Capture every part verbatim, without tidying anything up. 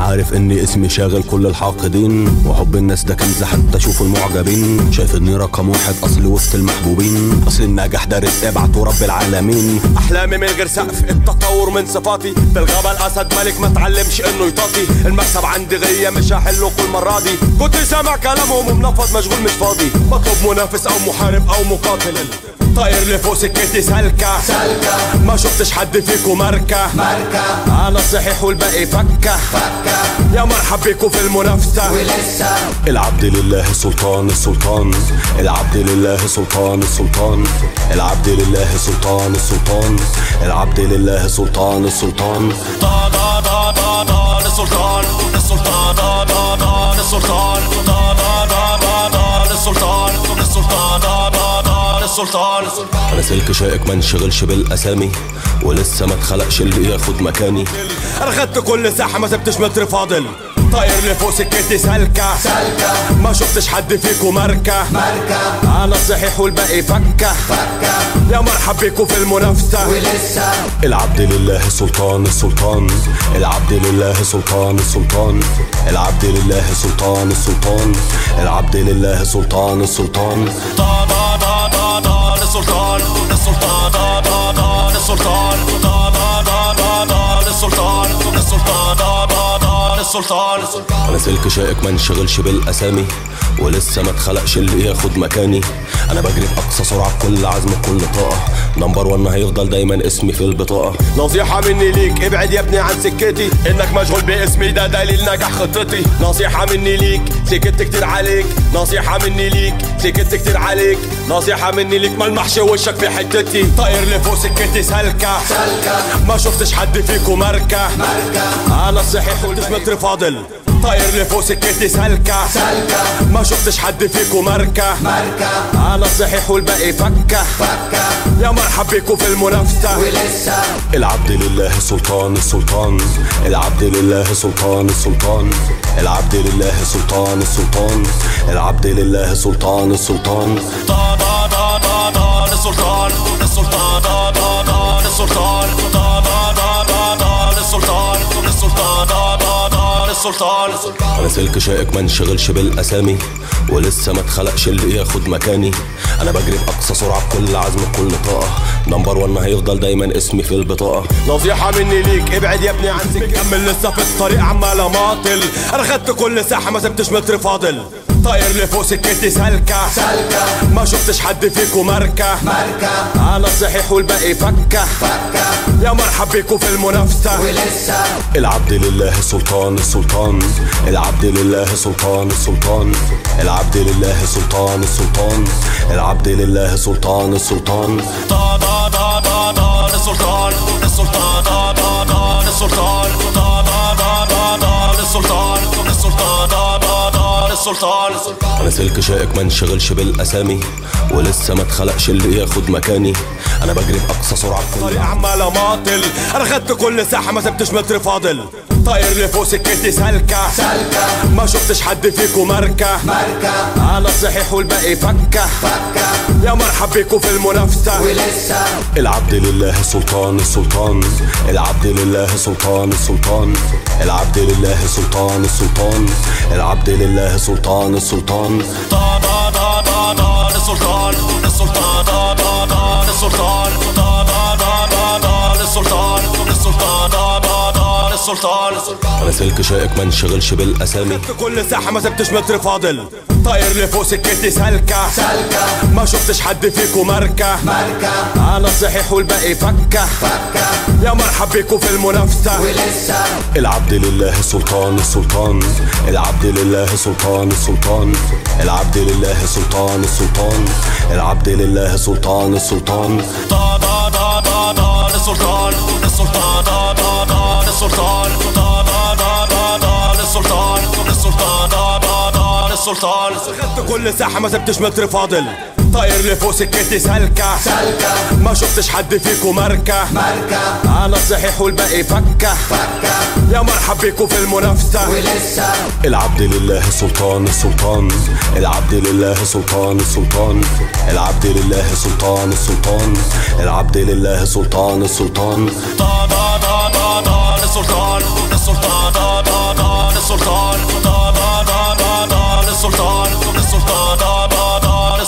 عارف اني اسمي شاغل كل الحاقدين، وحب الناس ده كنز حتى شوفوا المعجبين. شايف اني رقم واحد اصلي وسط المحبوبين، اصل النجاح ده رزق ابعته رب العالمين. احلامي من غير سقف، التطور من صفاتي، في الغابة الاسد ملك ما اتعلمش انه يطاطي. المكسب عندي غية مش هحله كل مرة دي، كنت سامع كلامهم ومنفض مشغول مش فاضي. بطلب منافس او محارب او مقاتل، طاير لفوق سكتي سالكة سالكة، ما شفتش حد فيكو ماركة ماركة. انا صحيح والباقي فكة فكة، يا مرحب بيكو في المنافسة ولسه. العبد لله سلطان السلطان، العبد لله سلطان السلطان، العبد لله سلطان السلطان، العبد لله سلطان السلطان. دا دا دا دا دا السلطان السلطان دا دا دا السلطان دا دا دا دا دا السلطان السلطان دا دا دا السلطان. انا سلك شائك ما انشغلش بالاسامي، ولسه ما اتخلقش اللي ياخد مكاني. انا خدت كل ساحة ما سبتش متر فاضل، طاير لفوق سكتي سالكة سالكة، ما شفتش حد فيكو ماركة ماركة. انا صحيح والباقي فكة فكة، يا مرحب بيكو في المنافسة ولسه. العبد لله سلطان السلطان، العبد لله سلطان السلطان، العبد لله سلطان السلطان، العبد لله سلطان السلطان. دا دا دا دا دا السلطان السلطان دا دا دا السلطان دا دا دا دا دا السلطان السلطان دا دا دا السلطان. انا سلك شائك ما انشغلش بالاسامي، ولسه ما اتخلقش اللي ياخد مكاني. انا بجري باقصى سرعه بكل عزم بكل طاقه، نمبر وان هيفضل دايما اسمي في البطاقه. نصيحه مني ليك ابعد يا ابني عن سكتي، انك مشغول باسمي ده دليل نجاح خطتي. نصيحه مني ليك سكت كتير عليك، نصيحه مني ليك سكت كتير عليك، نصيحه مني ليك ملمحش وشك في حتتي. طاير لفوق سكتي سالكه سالكه، ما شفتش حد فيكو ماركه ماركه. انا صحيح قلتش متر فاضل، طاير لفوق سكتي سالكة سالكة، ما شفتش حد فيكو ماركة ماركة. انا صحيح والباقي فكة فكة، يا مرحب بيكو في المنافسة ولسه. العبد لله سلطان السلطان، العبد لله سلطان السلطان، العبد لله سلطان السلطان، العبد لله سلطان السلطان. دا دا دا دا دا السلطان السلطان دا دا دا السلطان دا دا دا دا دا السلطان السلطان دا دا دا السلطان. انا سلك شائك ما انشغلش بالاسامي، ولسه ما اتخلقش اللي ياخد مكاني. انا بجري باقصى سرعه بكل عزم بكل طاقه، نمبر وان هيفضل دايما اسمي في البطاقه. نصيحه مني ليك ابعد يا ابني عن سكتي، كمل لسه في الطريق عمال اماطل. انا خدت كل ساحه ما سبتش متر فاضل، طاير لفوق سكتي سالكة سالكة، ما شفتش حد فيكو ماركة ماركة. انا صحيح والباقي فكة فكة، يا مرحب بيكو في المنافسة ولسه. العبد لله سلطان السلطان، العبد لله سلطان السلطان، العبد لله سلطان السلطان، العبد لله سلطان السلطان. دا دا دا دا دا السلطان السلطان دا دا دا السلطان دا دا دا دا دا السلطان السلطان دا دا دا السلطان. انا سلك شائك ما انشغلش بالاسامي، ولسه ما اتخلقش اللي ياخد مكاني. انا بجري باقصى سرعه بكل عمال اماطل. انا خدت كل ساحه ما سبتش متر فاضل، طاير لفوق سكتي سالكة سالكة، ما شفتش حد فيكو ماركة ماركة. انا صحيح والباقي فكة فكة، يا مرحب بيكو في المنافسة ولسه. العبد لله سلطان السلطان، العبد لله سلطان السلطان، العبد لله سلطان السلطان، العبد لله سلطان السلطان. دا دا دا دا دا السلطان السلطان دا دا دا السلطان دا دا دا دا دا السلطان السلطان دا دا دا السلطان. انا سلك شائك ما انشغلش بالاسامي، خدت كل ساحه ما سبتش متر فاضل، طاير لفوق سكتي سالكة سالكة، ما شفتش حد فيكو ماركة ماركة. انا صحيح والباقي فكة فكة، يا مرحب بيكو في المنافسة ولسه. العبد لله سلطان السلطان، العبد لله سلطان السلطان، العبد لله سلطان السلطان، العبد لله سلطان السلطان. دا دا دا دا دا السلطان السلطان دا دا دا السلطان دا دا دا دا دا السلطان السلطان دا دا دا السلطان. خدت كل ساحه ما سبتش متر فاضل، طاير لفوق سكتي سالكة سالكة، ما شفتش حد فيكو ماركة ماركة. انا صحيح والباقي فكة فكة، يا مرحب بيكو في المنافسة ولسه. العبد لله سلطان السلطان، العبد لله سلطان السلطان، العبد لله سلطان السلطان، العبد لله سلطان السلطان. دا دا دا دا دا السلطان السلطان دا دا دا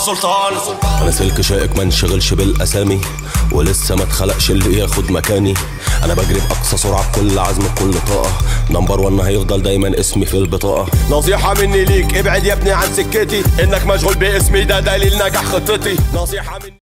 سلطان. انا سلك شائك ما انشغلش بالاسامي، ولسه ما اتخلقش اللي ياخد مكاني. انا بجري باقصى سرعه بكل عزم بكل طاقه، نمبر وان هيفضل دايما اسمي في البطاقه. نصيحة مني ليك ابعد يا ابني عن سكتي، انك مشغول باسمي ده دليل نجاح خطتي. نصيحة مني